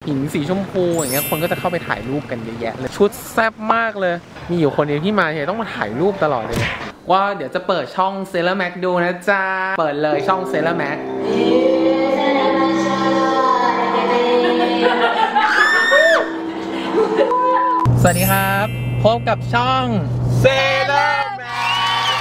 หินสีชมพูอย่างเงี้ยคนก็จะเข้าไปถ่ายรูปกันเยอะแยะเลยชุดแซ่บมากเลยมีอยู่คนเดียวที่มาเนี่ยต้องมาถ่ายรูปตลอดเลยว่าเดี๋ยวจะเปิดช่องเซเลอร์แม็กดูนะจ๊ะเปิดเลยช่องเซเลอร์แม็กสวัสดีครับพบกับช่องเซเลอร์แม็ก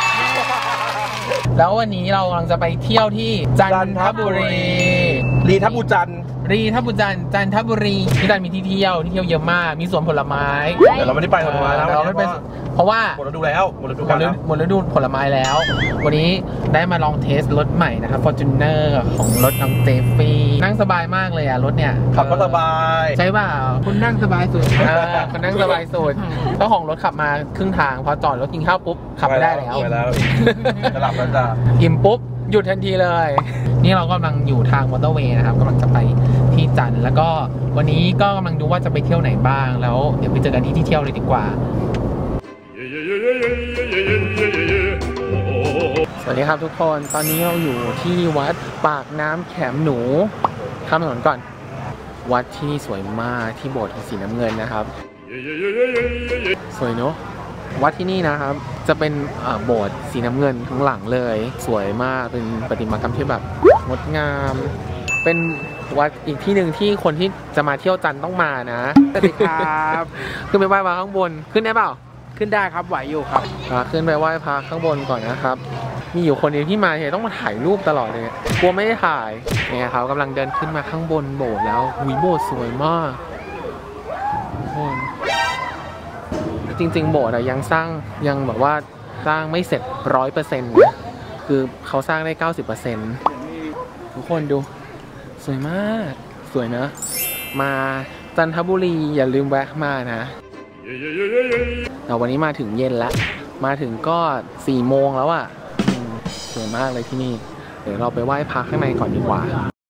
แล้ววันนี้เรากำลังจะไปเที่ยวที่จันทบุรีรีทับบุจันจันทบุรีที่จันมีที่เที่ยวเยอะมากมีสวนผลไม้แต่เราไม่ได้ไปผลไม้แล้วเพราะว่าหมดฤดูแล้วหมดฤดูผลไม้แล้ววันนี้ได้มาลองเทสรถใหม่นะครับ Fortuner ของรถน้องเจฟฟี่นั่งสบายมากเลยอะรถเนี่ยขับก็สบายใช่เปล่าคุณนั่งสบายสุดคุณนั่งสบายสุดเจ้าของรถขับมาครึ่งทางพอจอดรถกินข้าวปุ๊บขับไม่ได้แล้วจะหลับแล้วจ้ะอิ่มปุ๊บหยุดทันทีเลยนี่เรากำลังอยู่ทางมอเตอร์เวย์นะครับกำลังจะไปที่จันทร์แล้วก็วันนี้ก็กำลังดูว่าจะไปเที่ยวไหนบ้างแล้วเดี๋ยวไปเจอกันที่เที่ยวเลยดีกว่าสวัสดีครับทุกคนตอนนี้เราอยู่ที่วัดปากน้ำแขมหนูข้ามถนนก่อนวัดที่นี่สวยมากที่โบสถ์สีน้ำเงินนะครับสวยเนอะวัดที่นี่นะครับจะเป็นโบสถ์สีน้ำเงินทั้งหลังเลยสวยมากเป็นประติมากรรมที่แบบงดงามเป็นวัดอีกที่หนึ่งที่คนที่จะมาเที่ยวจันทร์ต้องมานะสวัสดีครับขึ้นไปไหว้พระข้างบนขึ้นได้เปล่าขึ้นได้ครับไหวอยู่ครับขึ้นไปไหว้พระข้างบนก่อนนะครับมีอยู่คนเดียวที่มาเนี่ยต้องมาถ่ายรูปตลอดเลยกลัวไม่ได้ถ่ายเนี่ยเขากำลังเดินขึ้นมาข้างบนโบสถ์แล้วโบสถ์สวยมากจริงๆโบสถ์ยังสร้างยังแบบว่าสร้างไม่เสร็จ 100% นะคือเขาสร้างได้ 90% ทุกคนดูสวยมากสวยนะมาจันทบุรีอย่าลืมแวะมานะแต่วันนี้มาถึงเย็นแล้วมาถึงก็4 โมงแล้วอ่ะสวยมากเลยที่นี่เดี๋ยวเราไปไหว้พระข้างในก่อนดีกว่า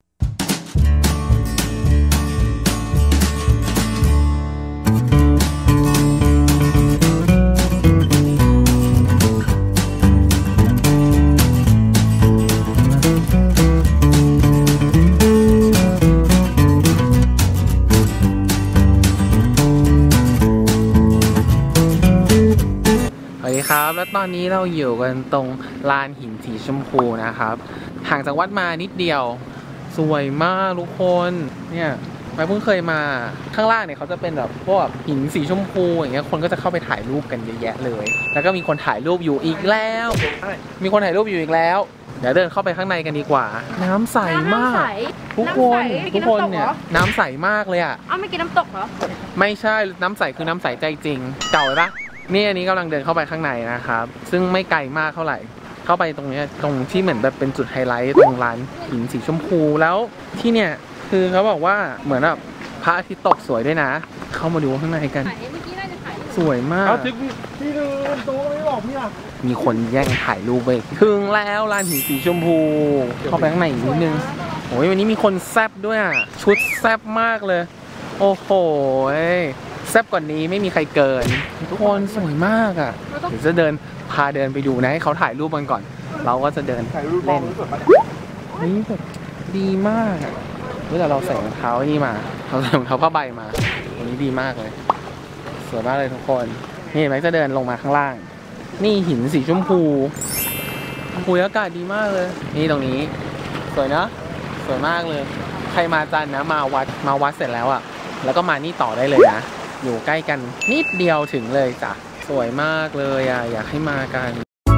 ครับแล้วตอนนี้เราอยู่กันตรงลานหินสีชมพูนะครับห่างจากวัดมานิดเดียวสวยมากทุกคนเนี่ยไม่เพิ่งเคยมาข้างล่างเนี่ยเขาจะเป็นแบบพวกหินสีชมพูอย่างเงี้ยคนก็จะเข้าไปถ่ายรูปกันเยอะแยะเลยแล้วก็มีคนถ่ายรูปอยู่อีกแล้วเดี๋ยวเดินเข้าไปข้างในกันดีกว่าน้ำใสมากทุกคนเนี่ยน้ำใสมากเลยอ่ะไม่กินน้ำตกเหรอไม่ใช่น้ำใสคือน้ำใสใจจริงเก่าปะนี่อันนี้กำลังเดินเข้าไปข้างในนะครับซึ่งไม่ไกลมากเท่าไหร่เข้าไปตรงนี้ตรงที่เหมือนแบบเป็นจุดไฮไลท์ตรงร้านหินสีชมพูแล้วที่เนี่ยคือเขาบอกว่าเหมือนแบบพระอาทิตย์ตกสวยด้วยนะเข้ามาดูข้างในกันสวยมากที่เดินโต๊ะไม่บอกพี่อะมีคนแย่งถ่ายรูปไปถึงแล้วร้านหินสีชมพูเข้าไปข้างในอีกนิดนึงโอ้ยวันนี้มีคนแซ่บด้วยอ่ะชุดแซ่บมากเลยโอ้โหแซ่บกว่านี้ไม่มีใครเกินทุกคนสวยมากอ่ะเดี๋ยวจะเดินไปดูนะให้เขาถ่ายรูปกันก่อนเราก็จะเดินเล่นนี่แบบดีมากอ่ะแต่เราใส่รองเท้านี่มาเราใส่รองเท้าผ้าใบมาวันนี้ดีมากเลยสวยมากเลยทุกคนนี่แม็กจะเดินลงมาข้างล่างนี่หินสีชมพูอากาศดีมากเลยนี่ตรงนี้สวยนะสวยมากเลยใครมาจันนะมาวัดเสร็จแล้วอ่ะแล้วก็มานี่ต่อได้เลยนะอยู่ใกล้กันนิดเดียวถึงเลยจ้ะสวยมากเลยอ่ะอยากให้มากัน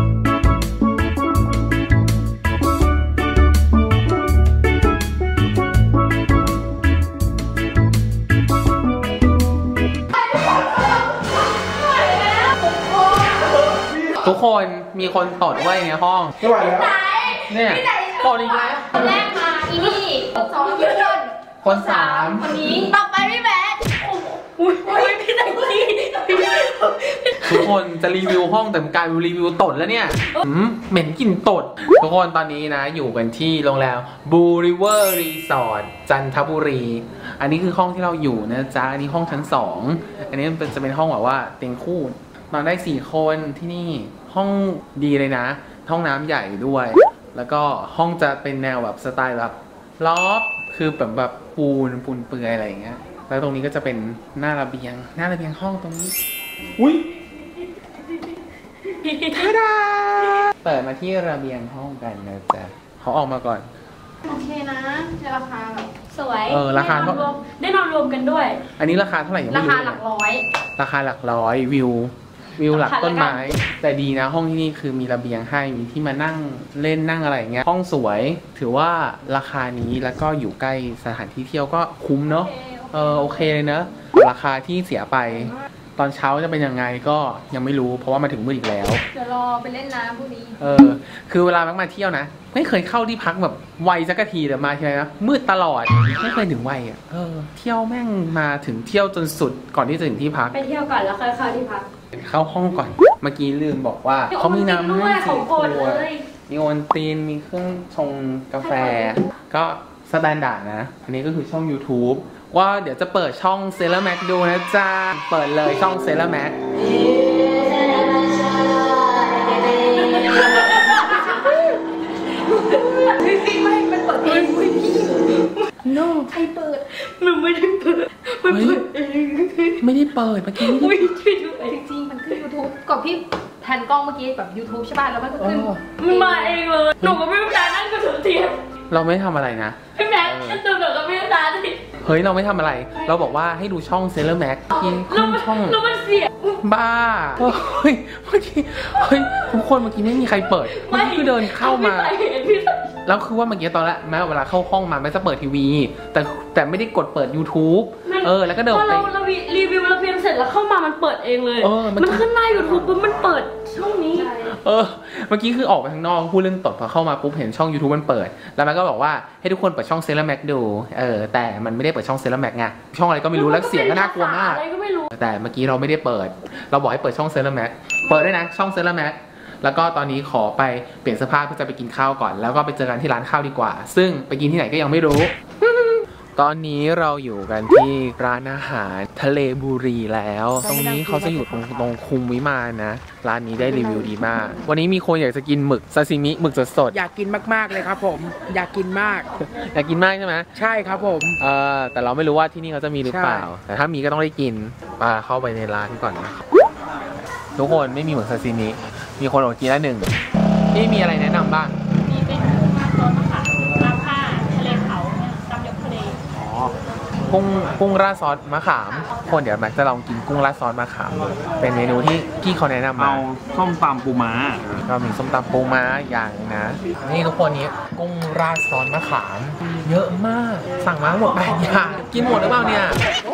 ทุกคนมีคนตดไว้ในห้องไม่ไหวแล้วเนี่ยตดอีกแล้วคนแรกมาอีนี่คน3 คนนี้ต่อไปพี่แบทพี่ตะกี้ทุกคนจะรีวิวห้องแต่กลายเป็นรีวิวตดแล้วเนี่ยเหม็นกลิ่นตดทุกคนตอนนี้นะอยู่กันที่โรงแรมบูริเวอร์รีสอร์ทจันทบุรีอันนี้คือห้องที่เราอยู่นะจ๊ะอันนี้ห้องชั้น2อันนี้จะเป็นห้องแบบว่าเตียงคู่นอนได้4 คนที่นี่ห้องดีเลยนะห้องน้ำใหญ่ด้วยแล้วก็ห้องจะเป็นแนวแบบสไตล์แบบล็อบคือแบบปูนเปื่อยอะไรอย่างเงี้ยแล้วตรงนี้ก็จะเป็นหน้าระเบียงห้องตรงนี้อุ้ยทาดาเปิดมาที่ระเบียงห้องกันนะจ๊ะเขาออกมาก่อนโอเคนะในราคาแบบสวยราคาได้นอนรวมกันด้วยอันนี้ราคาเท่าไหร่ยังราไม่คารู้หลักร้อยราคาหลักร้อยวิวหลักต้นไม้แต่ดีนะห้องที่นี่คือมีระเบียงให้มีที่มานั่งเล่นนั่งอะไรอย่างเงี้ยห้องสวยถือว่าราคานี้แล้วก็อยู่ใกล้สถานที่เที่ยวก็คุ้มเนาะโอเคเลยเนอะราคาที่เสียไปตอนเช้าจะเป็นยังไงก็ยังไม่รู้เพราะว่ามาถึงมืดอีกแล้วเดี๋ยวรอไปเล่นน้ำพรุ่งนี้คือเวลามาเที่ยวนะไม่เคยเข้าที่พักแบบไวสักทีแต่มาทีไรนะมืดตลอดไม่เคยถึงไวอ่ะเที่ยวแม่งมาถึงเที่ยวจนสุดก่อนที่จะถึงที่พักไปเที่ยวก่อนแล้วค่อยเข้าที่พักเข้าห้องก่อนเมื่อกี้ลืมบอกว่าเขามีน้ำให้4 ขวดมีโอนตีนมีเครื่องชงกาแฟก็สแตนดาร์ดนะอันนี้ก็คือช่อง YouTube ว่าเดี๋ยวจะเปิดช่องเซเลอร์แม็กดูนะจ๊ะเปิดเลยช่องเซเลอร์แม็กไม่มันเปิดเองเว้ยพี่no ใครเปิดมันไม่ได้เปิดมันเปิดเองไม่ได้เปิดเมื่อกี้ไม่ได้ดูเองจริงมันขึ้น YouTube ก่อนพี่แทนกล้องเมื่อกี้แบบ YouTube ใช่ป่ะแล้วมันก็ขึ้นมันมาเองเลยหนูก็ไม่รู้จักนั่นก็ถือเทียนเราไม่ทำอะไรนะพี่แม็กซ์ตัวหนูก็ไม่รู้จักเฮ้ยเราไม่ทำอะไรเราบอกว่าให้ดูช่องเซเลอร์แม็กขึ้นช่องแล้วมันเสียบ้าเฮ้ยเมื่อกี้เฮ้ยทุกคนเมื่อกี้ไม่มีใครเปิดเมื่อกี้คือเดินเข้ามาแล้วคือว่าเมื่อกี้ตอนแรกแม้เวลาเข้าห้องมาไม่จะเปิดทีวีแต่ไม่ได้กดเปิด YouTube แล้วก็เดินไปเรารีวิวเราเพียงเสร็จแล้วเข้ามามันเปิดเองเลยมันขึ้นหน้า YouTube ปุ๊บมันเปิดช่องนี้เมื่อกี้คือออกไปข้างนอกพูดเรื่องตดพอเข้ามาปุ๊บเห็นช่อง YouTube มันเปิดแล้วมันก็บอกว่าให้ทุกคนเปิดช่องเซเลอร์แม็กดูแต่มันไม่ได้เปิดช่องเซเลอร์แม็กไงช่องอะไรก็ไม่รู้แล้วเสียงก็น่ากลัวมากแต่เมื่อกี้เราไม่ได้เปิดเราบอกให้เปิดช่องเซเลอร์แม็กเปิดด้วยนะช่องเซเลอร์แม็กแล้วก็ตอนนี้ขอไปเปลี่ยนเสื้อผ้าเพื่อจะไปกินข้าวก่อนแล้วก็ไปเจอกันที่ร้านข้าวดีกว่าซึ่งไปกินที่ไหนก็ยังไม่รู้ตอนนี้เราอยู่กันที่ร้านอาหารทะเลบุรีแล้วตรงนี้เขาจะอยู่ตรงคุมวิมานนะร้านนี้ได้รีวิวดีมากวันนี้มีคนอยากจะกินหมึกซาซิมิหมึกสดอยากกินมากๆเลยครับผมอยากกินมากอยากกินมากใช่ไหมใช่ครับผมแต่เราไม่รู้ว่าที่นี่เขาจะมีหรือเปล่าแต่ถ้ามีก็ต้องได้กินมาเข้าไปในร้านก่อนนะทุกคนไม่มีหมึกซาซิมิมีคนอดกินแล้วหนึ่งที่มีอะไรแนะนำบ้างมีเป็นกุ้งซอสมะขามราคาทะเลเผาตำยำทะเลกุ้งราดซอสมะขามคนเดี๋ยวแม็กจะลองกินกุ้งราดซอสมะขามเป็นเมนูที่พี่เขาแนะนำมาเอาส้มตำปูม้าก็มีส้มตำปูม้าอย่างนะนี่ทุกคนนี้กุ้งราดซอสมะขามเยอะมากสั่งมาทั้งหมด8 อย่างกินหมดหรือเปล่าเนี่ย